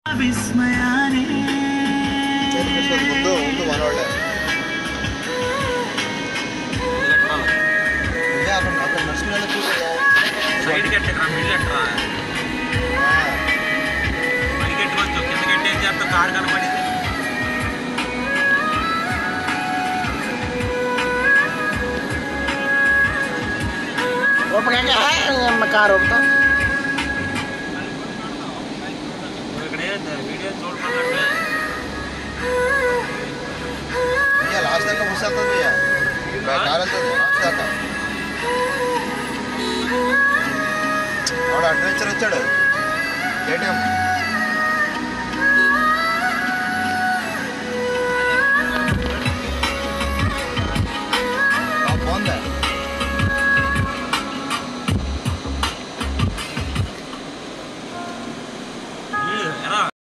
side కట్టరా middle కట్టరా పై కట్టుకోవచ్చు కింద కట్టి ఏం చేస్తా కారు కనపడింది కారు ఇక్కడే వీడియో చూడమన్నట్టు లాస్ట్ దాకా ముసలుతుంది కారు వెళ్తుంది లాస్ట్ దాకా అడ్వెంచర్ వచ్చాడు ఏటీఎం